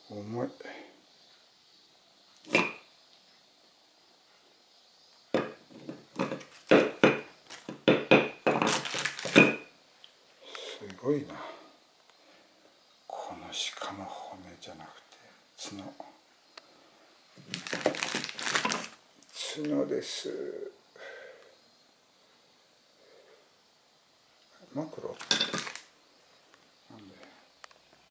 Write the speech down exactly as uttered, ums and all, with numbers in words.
重い。すごいな。この鹿の骨じゃなくて角。角です。